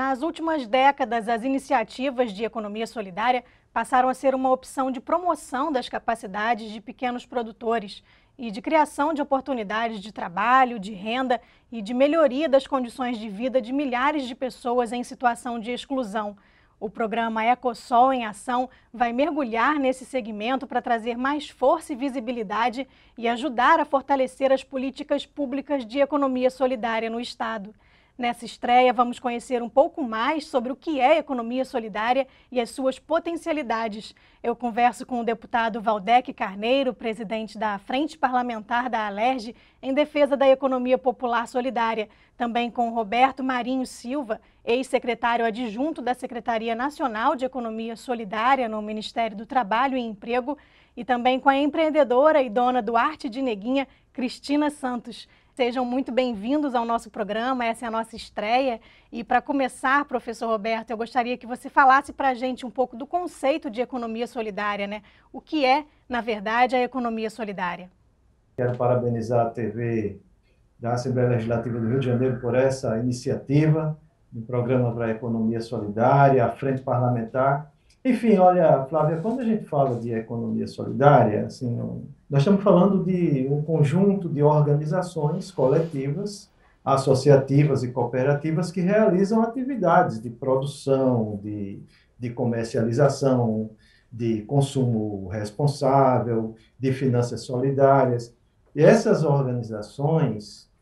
Nas últimas décadas, as iniciativas de economia solidária passaram a ser uma opção de promoção das capacidades de pequenos produtores e de criação de oportunidades de trabalho, de renda e de melhoria das condições de vida de milhares de pessoas em situação de exclusão. O programa Ecosol em Ação vai mergulhar nesse segmento para trazer mais força e visibilidade e ajudar a fortalecer as políticas públicas de economia solidária no Estado. Nessa estreia, vamos conhecer um pouco mais sobre o que é economia solidária e as suas potencialidades. Eu converso com o deputado Valdec Carneiro, presidente da Frente Parlamentar da Alerj, em defesa da economia popular solidária. Também com Roberto Marinho Silva, ex-secretário adjunto da Secretaria Nacional de Economia Solidária no Ministério do Trabalho e Emprego. E também com a empreendedora e dona do Arte de Neguinha, Cristina Santos. Sejam muito bem-vindos ao nosso programa, essa é a nossa estreia. E para começar, professor Roberto, eu gostaria que você falasse para a gente um pouco do conceito de economia solidária, né? O que é, na verdade, a economia solidária? Quero parabenizar a TV da Assembleia Legislativa do Rio de Janeiro por essa iniciativa do Programa para a Economia Solidária, a Frente Parlamentar. Enfim, olha, Flávia, quando a gente fala de economia solidária, assim, nós estamos falando de um conjunto de organizações coletivas, associativas e cooperativas que realizam atividades de produção, de comercialização, de consumo responsável, de finanças solidárias. E essas organizações,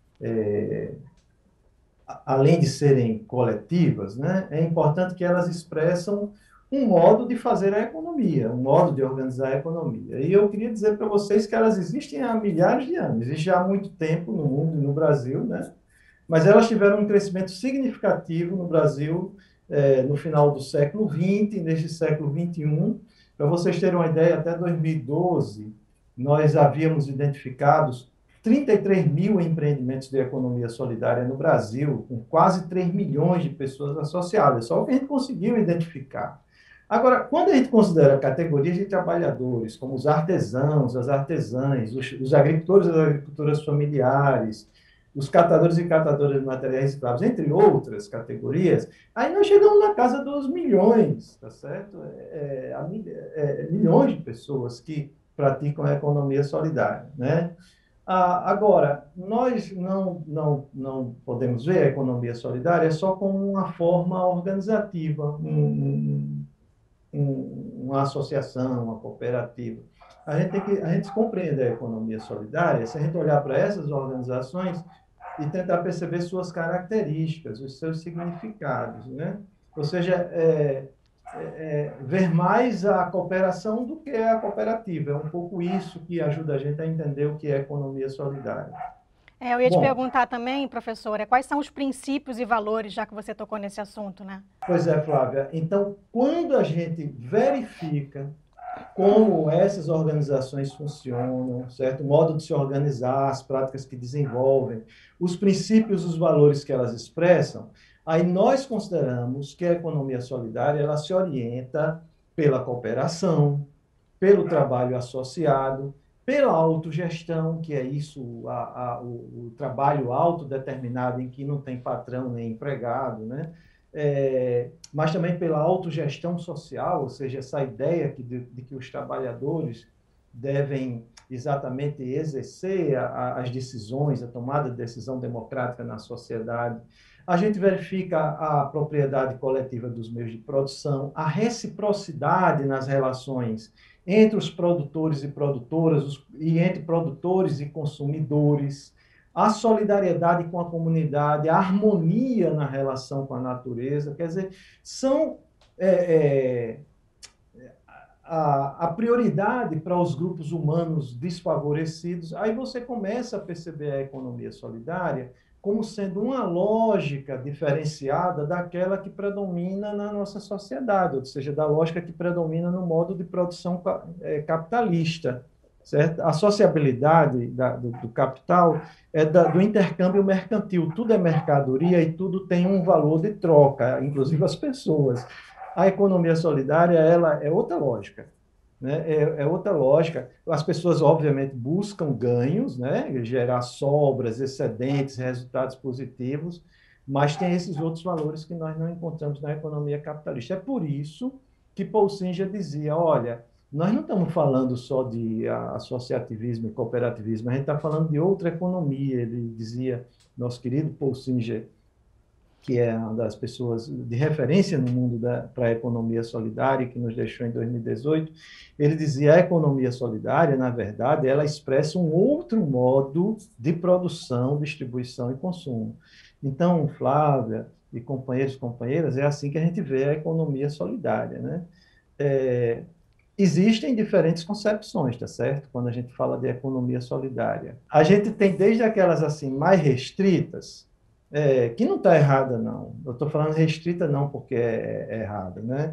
além de serem coletivas, né, é importante que elas expressam um modo de fazer a economia, um modo de organizar a economia. E eu queria dizer para vocês que elas existem há milhares de anos, existem há muito tempo no mundo e no Brasil, né? Mas elas tiveram um crescimento significativo no Brasil no final do século XX, neste século XXI. Para vocês terem uma ideia, até 2012, nós havíamos identificados 33 mil empreendimentos de economia solidária no Brasil, com quase 3 milhões de pessoas associadas, só o que a gente conseguiu identificar. Agora, quando a gente considera categorias de trabalhadores, como os artesãos, as artesãs, os agricultores e as agricultoras familiares, os catadores e catadoras de materiais escravos, entre outras categorias, aí nós chegamos na casa dos milhões, tá certo? Milhões de pessoas que praticam a economia solidária, né? Agora, nós não podemos ver a economia solidária só como uma forma organizativa, uma associação, uma cooperativa. A gente compreende a economia solidária se a gente olhar para essas organizações e tentar perceber suas características, os seus significados, né? Ou seja, ver mais a cooperação do que a cooperativa. É um pouco isso que ajuda a gente a entender o que é economia solidária. Eu ia te Bom, perguntar também, professora, quais são os princípios e valores, já que você tocou nesse assunto, né? pois é, Flávia. Então, quando a gente verifica como essas organizações funcionam, certo? O modo de se organizar, as práticas que desenvolvem, os princípios, os valores que elas expressam, aí nós consideramos que a economia solidária ela se orienta pela cooperação, pelo trabalho associado, pela autogestão, que é isso, o trabalho autodeterminado em que não tem patrão nem empregado, né? Mas também pela autogestão social, ou seja, essa ideia de que os trabalhadores devem exatamente exercer as decisões, a tomada de decisão democrática na sociedade. A gente verifica a propriedade coletiva dos meios de produção, a reciprocidade nas relações entre os produtores e produtoras, e entre produtores e consumidores, a solidariedade com a comunidade, a harmonia na relação com a natureza, quer dizer, são a prioridade para os grupos humanos desfavorecidos. Aí você começa a perceber a economia solidária como sendo uma lógica diferenciada daquela que predomina na nossa sociedade, ou seja, da lógica que predomina no modo de produção capitalista. Certo? A sociabilidade do capital é do intercâmbio mercantil. Tudo é mercadoria e tudo tem um valor de troca, inclusive as pessoas. A economia solidária ela é outra lógica. Né? Outra lógica. As pessoas, obviamente, buscam ganhos, né? Gerar sobras, excedentes, resultados positivos, mas tem esses outros valores que nós não encontramos na economia capitalista. É por isso que Paul Singer dizia, olha, nós não estamos falando só de associativismo e cooperativismo, a gente está falando de outra economia. Ele dizia, nosso querido Paul Singer, que é uma das pessoas de referência no mundo para a economia solidária, que nos deixou em 2018, ele dizia a economia solidária, na verdade, ela expressa um outro modo de produção, distribuição e consumo. Então, Flávia e companheiros e companheiras, é assim que a gente vê a economia solidária, né? Existem diferentes concepções, tá certo? Quando a gente fala de economia solidária. A gente tem desde aquelas assim mais restritas, que não está errada, não. Eu estou falando restrita não porque é errada, né?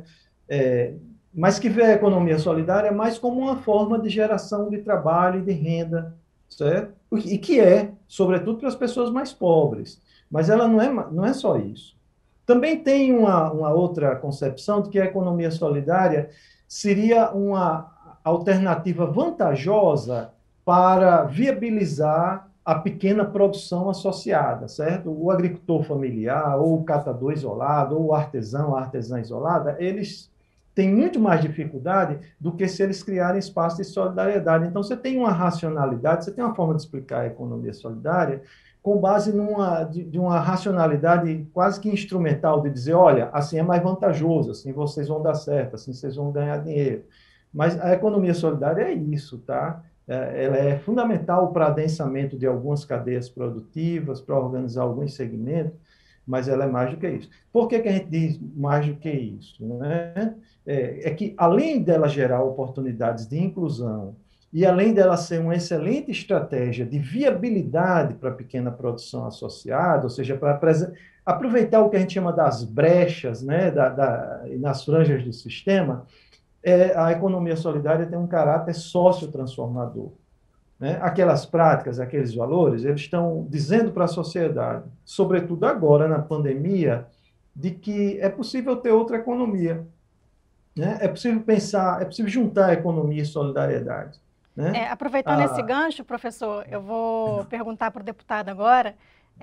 Mas que vê a economia solidária mais como uma forma de geração de trabalho e de renda, certo? E que é, sobretudo, para as pessoas mais pobres. Mas ela não é só isso. Também tem uma outra concepção de que a economia solidária seria uma alternativa vantajosa para viabilizar a pequena produção associada, certo? O agricultor familiar, ou o catador isolado, ou o artesão, a artesã isolada, eles têm muito mais dificuldade do que se eles criarem espaço de solidariedade. Então, você tem uma racionalidade, você tem uma forma de explicar a economia solidária com base de uma racionalidade quase que instrumental, de dizer, olha, assim é mais vantajoso, assim vocês vão dar certo, assim vocês vão ganhar dinheiro. Mas a economia solidária é isso, tá? Ela é fundamental para o adensamento de algumas cadeias produtivas, para organizar alguns segmentos, mas ela é mais do que isso. Por que a gente diz mais do que isso, né? Que, além dela gerar oportunidades de inclusão, e além dela ser uma excelente estratégia de viabilidade para a pequena produção associada, ou seja, para aproveitar o que a gente chama das brechas, né, nas franjas do sistema, a economia solidária tem um caráter sócio-transformador, né? Aquelas práticas, aqueles valores, eles estão dizendo para a sociedade, sobretudo agora na pandemia, de que é possível ter outra economia, né? É possível pensar, é possível juntar economia e solidariedade, né? Aproveitando esse gancho, professor, eu vou perguntar para o deputado agora,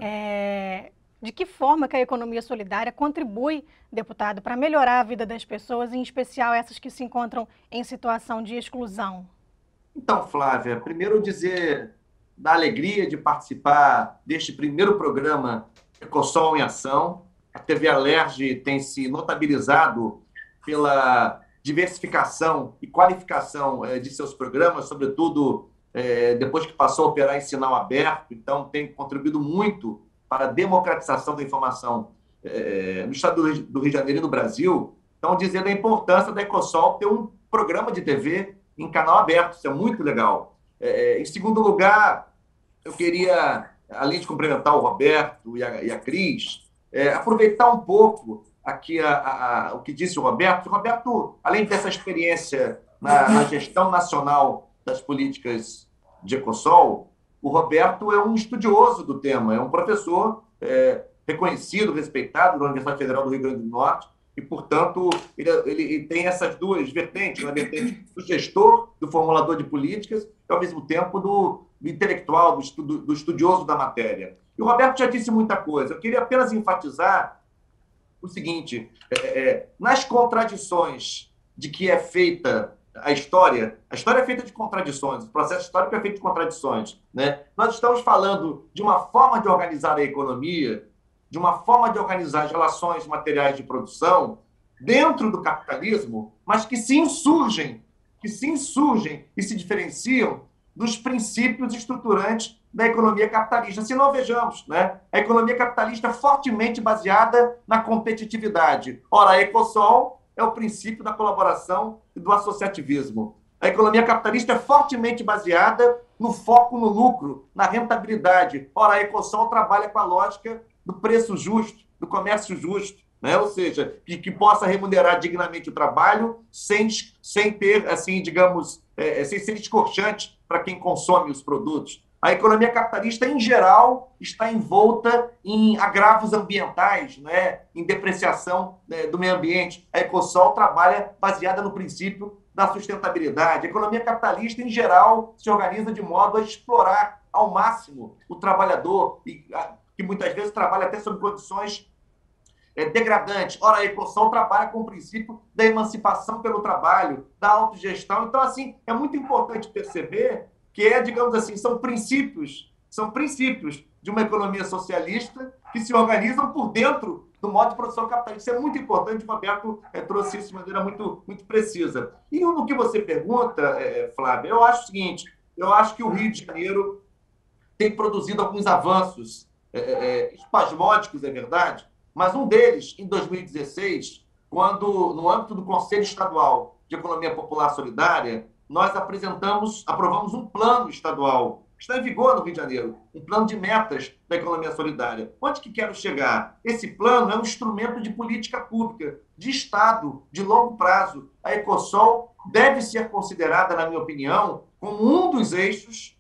de que forma que a economia solidária contribui, deputado, para melhorar a vida das pessoas, em especial essas que se encontram em situação de exclusão? Então, Flávia, primeiro dizer da alegria de participar deste primeiro programa Ecosol em Ação. A TV Alerj tem se notabilizado pela diversificação e qualificação de seus programas, sobretudo depois que passou a operar em sinal aberto, então tem contribuído muito para a democratização da informação no estado do Rio de Janeiro e no Brasil. Então, dizer da importância da Ecosol ter um programa de TV em canal aberto, isso é muito legal. Em segundo lugar, eu queria, além de cumprimentar o Roberto e a Cris, aproveitar um pouco aqui o que disse o Roberto. O Roberto, além dessa experiência na gestão nacional das políticas de Ecosol, o Roberto é um estudioso do tema, é um professor reconhecido, respeitado da Universidade Federal do Rio Grande do Norte, e, portanto, ele tem essas duas vertentes, a vertente do gestor, do formulador de políticas, e, ao mesmo tempo, do intelectual, do estudioso da matéria. E o Roberto já disse muita coisa. Eu queria apenas enfatizar o seguinte, nas contradições de que é feita a história é feita de contradições, o processo histórico é feito de contradições, né? Nós estamos falando de uma forma de organizar a economia, de uma forma de organizar as relações materiais de produção dentro do capitalismo, mas que se insurgem e se diferenciam dos princípios estruturantes da economia capitalista. Se não, vejamos, né? A economia capitalista é fortemente baseada na competitividade. Ora, a Ecosol é o princípio da colaboração e do associativismo. A economia capitalista é fortemente baseada no foco no lucro, na rentabilidade. Ora, a Ecosol trabalha com a lógica do preço justo, do comércio justo, né? Ou seja, que possa remunerar dignamente o trabalho sem ter, assim, digamos, sem ser escorchante para quem consome os produtos. A economia capitalista, em geral, está envolta em agravos ambientais, né? Em depreciação, né, do meio ambiente. A Ecosol trabalha baseada no princípio da sustentabilidade. A economia capitalista, em geral, se organiza de modo a explorar ao máximo o trabalhador e que muitas vezes trabalha até sob condições degradante. Ora, a Ecosol trabalha com o princípio da emancipação pelo trabalho, da autogestão. Então, assim, é muito importante perceber que digamos assim, são princípios de uma economia socialista que se organizam por dentro do modo de produção capitalista. Isso é muito importante, o Roberto trouxe isso de maneira muito, muito precisa. E no que você pergunta, Flávia, eu acho o seguinte, eu acho que o Rio de Janeiro tem produzido alguns avanços espasmódicos, é verdade, mas um deles, em 2016, quando, no âmbito do Conselho Estadual de Economia Popular Solidária, nós aprovamos um plano estadual, que está em vigor no Rio de Janeiro, um plano de metas da economia solidária. Onde que quero chegar? Esse plano é um instrumento de política pública, de Estado, de longo prazo. A Ecosol deve ser considerada, na minha opinião, como um dos eixos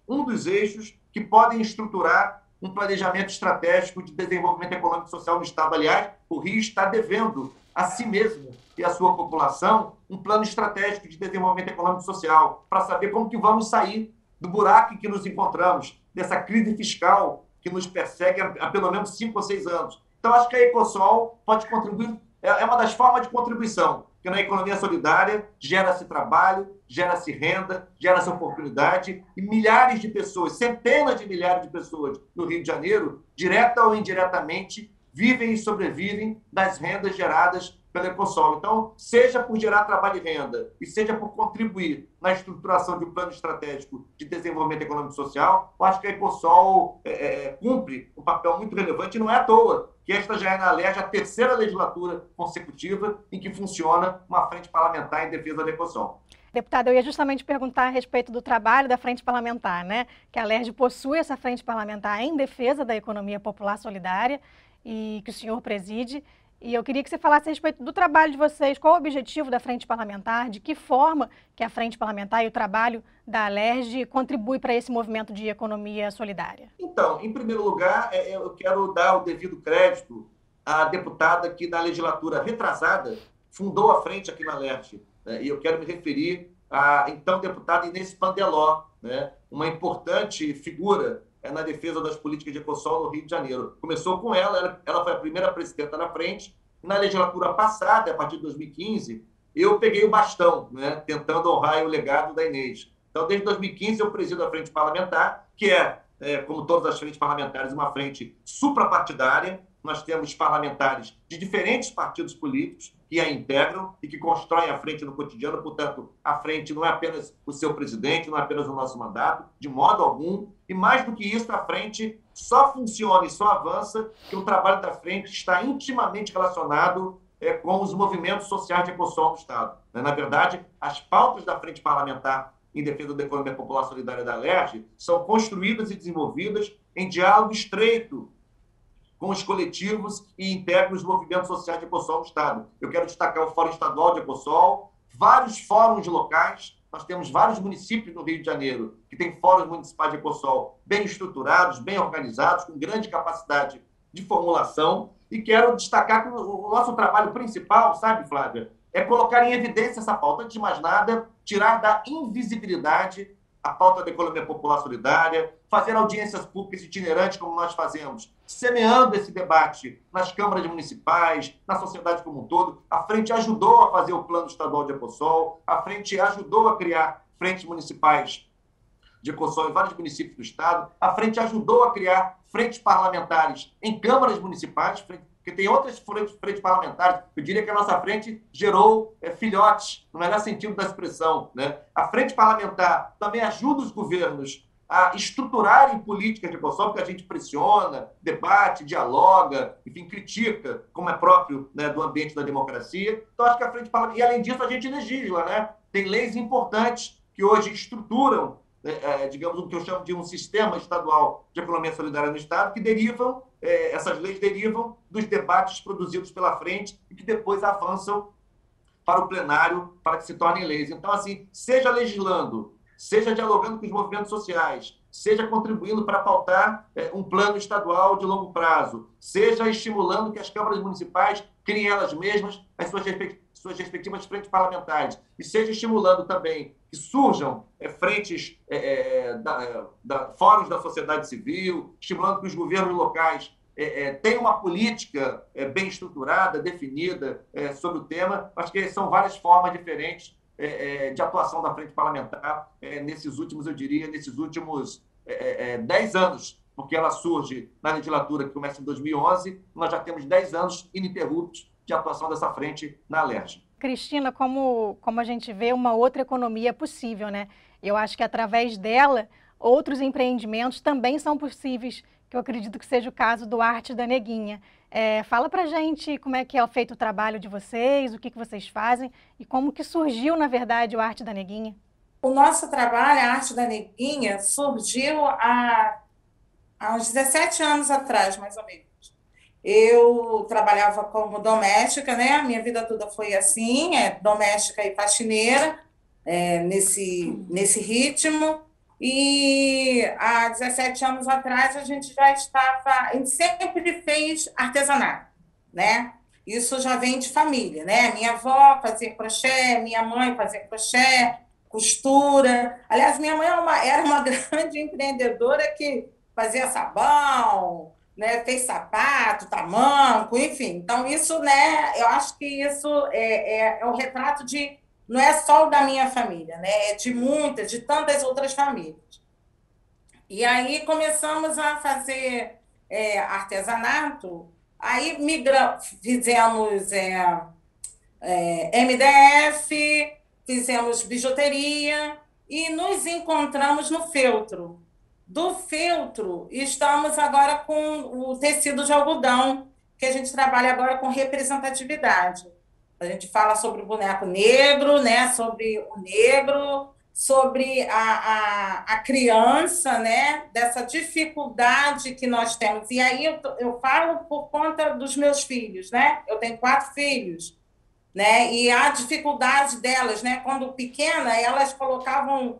que podem estruturar um planejamento estratégico de desenvolvimento econômico e social no Estado. Aliás, o Rio está devendo a si mesmo e à sua população um plano estratégico de desenvolvimento econômico e social para saber como que vamos sair do buraco em que nos encontramos, dessa crise fiscal que nos persegue há pelo menos 5 ou 6 anos. Então, acho que a Ecosol pode contribuir, é uma das formas de contribuição, porque na economia solidária gera-se trabalho, gera-se renda, gera-se oportunidade, e milhares de pessoas, centenas de milhares de pessoas no Rio de Janeiro, direta ou indiretamente, vivem e sobrevivem das rendas geradas pela Ecosol. Então, seja por gerar trabalho e renda, e seja por contribuir na estruturação de um plano estratégico de desenvolvimento econômico e social, eu acho que a Ecosol cumpre um papel muito relevante, e não é à toa que esta já é, na LERJ, a terceira legislatura consecutiva em que funciona uma frente parlamentar em defesa da Ecosol. Deputada, eu ia justamente perguntar a respeito do trabalho da Frente Parlamentar, né? Que a LERJ possui essa Frente Parlamentar em defesa da economia popular solidária e que o senhor preside. E eu queria que você falasse a respeito do trabalho de vocês, qual o objetivo da Frente Parlamentar, de que forma que a Frente Parlamentar e o trabalho da LERJ contribui para esse movimento de economia solidária. Então, em primeiro lugar, eu quero dar o devido crédito à deputada que, na legislatura retrasada, fundou a frente aqui na LERJ. E eu quero me referir à então deputada Inês Pandeló, né, uma importante figura na defesa das políticas de Ecosol no Rio de Janeiro. Começou com ela foi a primeira presidenta da frente. Na legislatura passada, a partir de 2015, eu peguei o bastão, né, tentando honrar o legado da Inês. Então, desde 2015, eu presido a Frente Parlamentar, que como todas as frentes parlamentares, uma frente suprapartidária. Nós temos parlamentares de diferentes partidos políticos que a integram e que constroem a frente no cotidiano. Portanto, a frente não é apenas o seu presidente, não é apenas o nosso mandato, de modo algum. E mais do que isso, a frente só funciona e só avança porque o trabalho da frente está intimamente relacionado com os movimentos sociais de Ecosol no Estado. Na verdade, as pautas da Frente Parlamentar em defesa da economia popular solidária da LERJ são construídas e desenvolvidas em diálogo estreito com os coletivos e integram os movimentos sociais de Ecosol no Estado. Eu quero destacar o Fórum Estadual de Ecosol, vários fóruns locais. Nós temos vários municípios no Rio de Janeiro que têm fóruns municipais de Ecosol bem estruturados, bem organizados, com grande capacidade de formulação. E quero destacar que o nosso trabalho principal, sabe, Flávia, é colocar em evidência essa pauta. Antes de mais nada, tirar da invisibilidade a pauta da economia popular solidária, fazer audiências públicas itinerantes, como nós fazemos, semeando esse debate nas câmaras municipais, na sociedade como um todo. A frente ajudou a fazer o plano estadual de Ecosol, a frente ajudou a criar frentes municipais de Ecosol em vários municípios do estado, a frente ajudou a criar frentes parlamentares em câmaras municipais, porque tem outras frentes parlamentares. Eu diria que a nossa frente gerou filhotes, no melhor sentido da expressão, né? A frente parlamentar também ajuda os governos a estruturarem políticas de Ecosol, porque a gente pressiona, debate, dialoga, enfim, critica, como é próprio, né, do ambiente da democracia. Então, acho que a frente parlamentar... E, além disso, a gente legisla, né? Tem leis importantes que hoje estruturam, digamos, o que eu chamo de um sistema estadual de economia solidária no Estado, que derivam, essas leis derivam dos debates produzidos pela frente e que depois avançam para o plenário para que se tornem leis. Então, assim, seja legislando, seja dialogando com os movimentos sociais, seja contribuindo para pautar um plano estadual de longo prazo, seja estimulando que as câmaras municipais criem elas mesmas as suas respectivas frentes parlamentares, e seja estimulando também que surjam frentes, fóruns da sociedade civil, estimulando que os governos locais tem uma política bem estruturada, definida sobre o tema. Acho que são várias formas diferentes de atuação da frente parlamentar nesses últimos, eu diria, nesses últimos 10 anos, porque ela surge na legislatura que começa em 2011, nós já temos 10 anos ininterruptos de atuação dessa frente na Alerj. Cristina, como a gente vê, uma outra economia é possível, né? Eu acho que através dela, outros empreendimentos também são possíveis, que eu acredito que seja o caso do Arte da Neguinha. Fala pra gente como é que é feito o trabalho de vocês, o que vocês fazem e como que surgiu, na verdade, o Arte da Neguinha. O nosso trabalho, a Arte da Neguinha, surgiu há uns 17 anos atrás, mais ou menos. Eu trabalhava como doméstica, né? A minha vida toda foi assim, doméstica e faxineira, nesse ritmo. E há 17 anos atrás a gente sempre fez artesanato, né? Isso já vem de família, né? Minha avó fazia crochê, minha mãe fazia crochê, costura. Aliás, minha mãe era uma grande empreendedora que fazia sabão, né? Fez sapato, tamanco, enfim. Então, isso, né? Eu acho que isso é o retrato de... Não é só o da minha família, né? É de tantas outras famílias. E aí começamos a fazer artesanato, aí fizemos MDF, fizemos bijuteria e nos encontramos no feltro. Do feltro, estamos agora com o tecido de algodão, que a gente trabalha agora com representatividade. A gente fala sobre o boneco negro, né? Sobre o negro, sobre a criança, né? Dessa dificuldade que nós temos. E aí eu falo por conta dos meus filhos, né? Eu tenho 4 filhos, né? E a dificuldade delas, né? Quando pequena, elas colocavam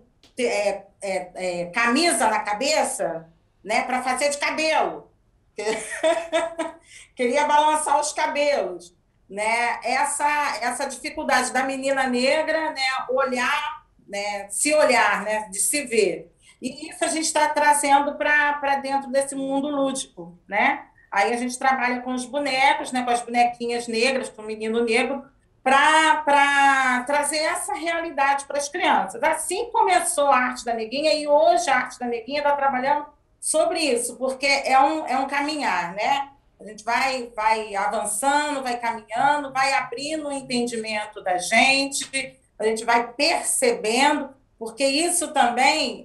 camisa na cabeça, né? Para fazer de cabelo. Queria balançar os cabelos. Né, essa dificuldade da menina negra, né, olhar, né, se olhar, né, de se ver. E isso a gente está trazendo para dentro desse mundo lúdico. Né? Aí a gente trabalha com os bonecos, né, com as bonequinhas negras, com o menino negro, para trazer essa realidade para as crianças. Assim começou a Arte da Neguinha, e hoje a Arte da Neguinha está trabalhando sobre isso, porque é um caminhar, né? A gente vai avançando, vai caminhando, vai abrindo o entendimento da gente, a gente vai percebendo, porque isso também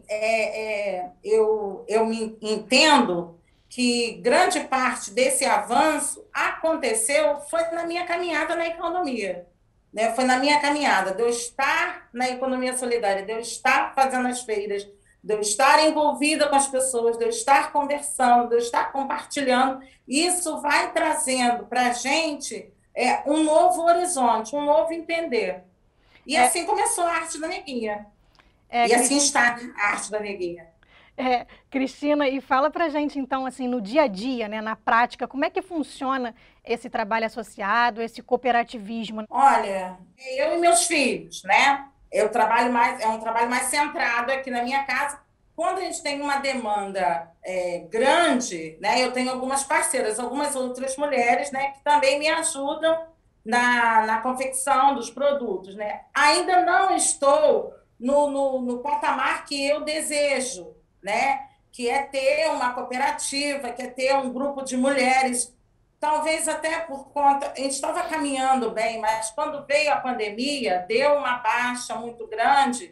eu me entendo que grande parte desse avanço foi na minha caminhada na economia. Né? Foi na minha caminhada, de eu estar na economia solidária, de eu estar fazendo as feiras, de eu estar envolvida com as pessoas, de eu estar conversando, de eu estar compartilhando. Isso vai trazendo para a gente um novo horizonte, um novo entender. E assim começou a Arte da Neguinha. E assim está a Arte da Neguinha. Cristina, e fala para a gente, então, assim, no dia a dia, né, na prática, como é que funciona esse trabalho associado, esse cooperativismo? Olha, eu e meus filhos, né? Eu trabalho é um trabalho mais centrado aqui na minha casa. Quando a gente tem uma demanda grande, né, eu tenho algumas parceiras, algumas outras mulheres, né, que também me ajudam na confecção dos produtos. Né? Ainda não estou no patamar que eu desejo, né, que é ter uma cooperativa, que é ter um grupo de mulheres. Talvez até por conta... A gente estava caminhando bem, mas quando veio a pandemia, deu uma baixa muito grande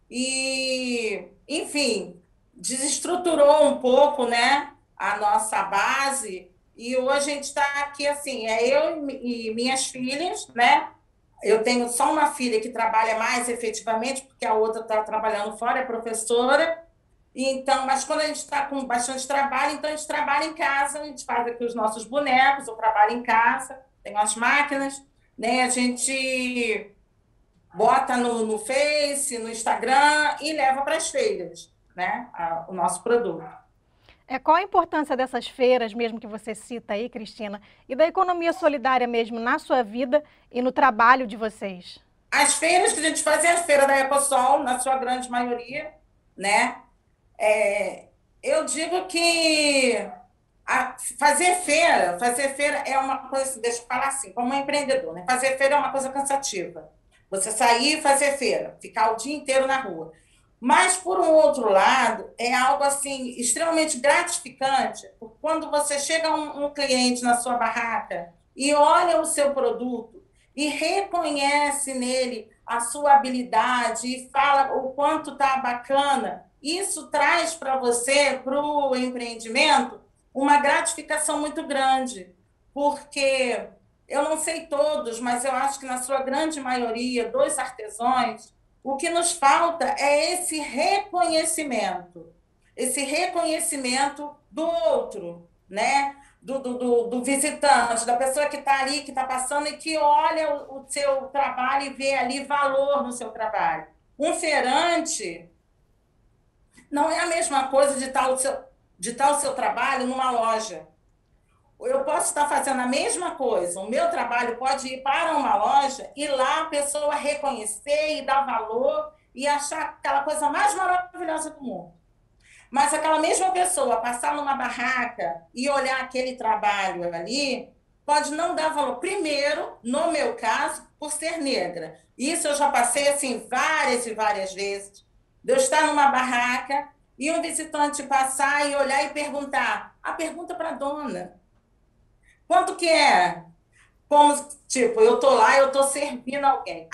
e, enfim, desestruturou um pouco, né, a nossa base. E hoje a gente está aqui, assim, eu e minhas filhas, né? Eu tenho só uma filha que trabalha mais efetivamente, porque a outra está trabalhando fora, é professora. Então, mas quando a gente está com bastante trabalho, então a gente trabalha em casa, a gente faz aqui os nossos bonecos, eu trabalho em casa, tenho as máquinas, né? A gente bota no Face, no Instagram e leva para as feiras, né? O nosso produto. Qual a importância dessas feiras mesmo que você cita aí, Cristina, e da economia solidária mesmo na sua vida e no trabalho de vocês? As feiras que a gente faz é a feira da Ecosol, na sua grande maioria, né? Eu digo que Fazer feira é uma coisa, deixa eu falar assim, como empreendedor, né? Fazer feira é uma coisa cansativa. Você sair e fazer feira, ficar o dia inteiro na rua. Mas, por um outro lado, é algo assim extremamente gratificante, porque quando você chega um cliente na sua barraca e olha o seu produto e reconhece nele a sua habilidade e fala o quanto está bacana, isso traz para você, para o empreendimento, uma gratificação muito grande, porque eu não sei todos, mas eu acho que na sua grande maioria, dos artesãos, o que nos falta é esse reconhecimento do outro, né? Do visitante, da pessoa que está ali, que está passando e que olha o seu trabalho e vê ali valor no seu trabalho. Um feirante não é a mesma coisa de estar o seu trabalho numa loja. Eu posso estar fazendo a mesma coisa, o meu trabalho pode ir para uma loja e lá a pessoa reconhecer e dar valor e achar aquela coisa mais maravilhosa do mundo. Mas aquela mesma pessoa passar numa barraca e olhar aquele trabalho ali, pode não dar valor. Primeiro, no meu caso, por ser negra. Isso eu já passei assim várias e várias vezes. De eu estar numa barraca e um visitante passar e olhar e perguntar. A pergunta para a dona. Quanto que é? Como, tipo, eu tô lá, eu tô servindo alguém.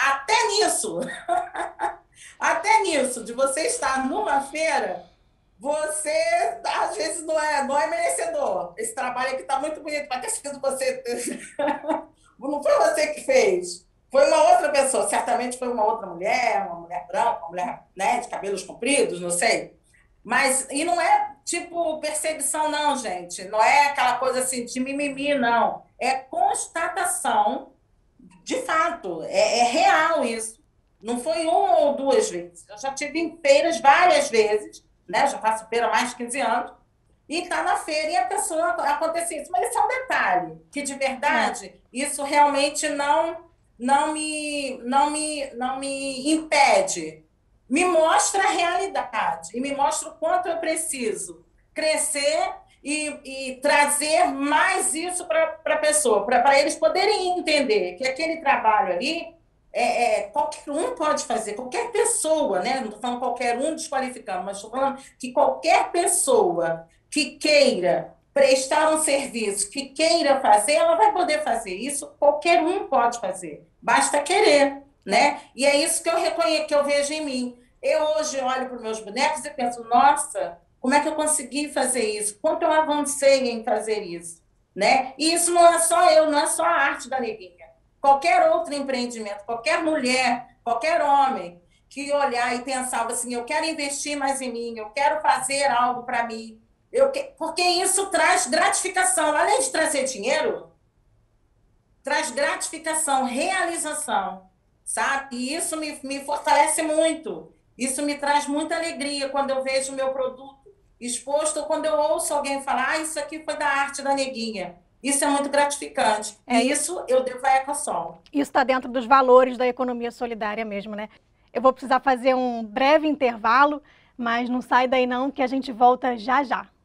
Até nisso, de você estar numa feira, você, às vezes, não é merecedor. Esse trabalho aqui está muito bonito, vai ter sido você. Não foi você que fez. Foi uma outra pessoa. Certamente foi uma outra mulher, uma mulher branca, uma mulher, né, de cabelos compridos, não sei. Mas, e não é tipo perseguição, não, gente. Não é aquela coisa assim de mimimi, não. É constatação de fato. É real isso. Não foi uma ou duas vezes. Eu já tive em feiras várias vezes, né? Eu já faço feira há mais de 15 anos, e está na feira e a pessoa acontece isso. Mas esse é um detalhe, que de verdade, isso realmente não me impede. Me mostra a realidade e me mostra o quanto eu preciso crescer e trazer mais isso para a pessoa, para eles poderem entender que aquele trabalho ali qualquer um pode fazer, qualquer pessoa, né? Não estou falando qualquer um desqualificando, mas estou falando que qualquer pessoa que queira prestar um serviço, que queira fazer, ela vai poder fazer. Isso qualquer um pode fazer, basta querer, né? E é isso que eu reconheço, que eu vejo em mim. Eu hoje olho para os meus bonecos e penso, nossa, como é que eu consegui fazer isso? Quanto eu avancei em fazer isso, né? E isso não é só eu, não é só a arte da Neguinha. Qualquer outro empreendimento, qualquer mulher, qualquer homem que olhar e pensava assim, eu quero investir mais em mim, eu quero fazer algo para mim, porque isso traz gratificação. Além de trazer dinheiro, traz gratificação, realização, sabe? E isso me fortalece muito. Isso me traz muita alegria quando eu vejo o meu produto exposto ou quando eu ouço alguém falar, isso aqui foi da arte da Neguinha. Isso é muito gratificante. E isso eu devo à Ecosol. Isso está dentro dos valores da economia solidária mesmo, né? Eu vou precisar fazer um breve intervalo, mas não sai daí não, que a gente volta já já.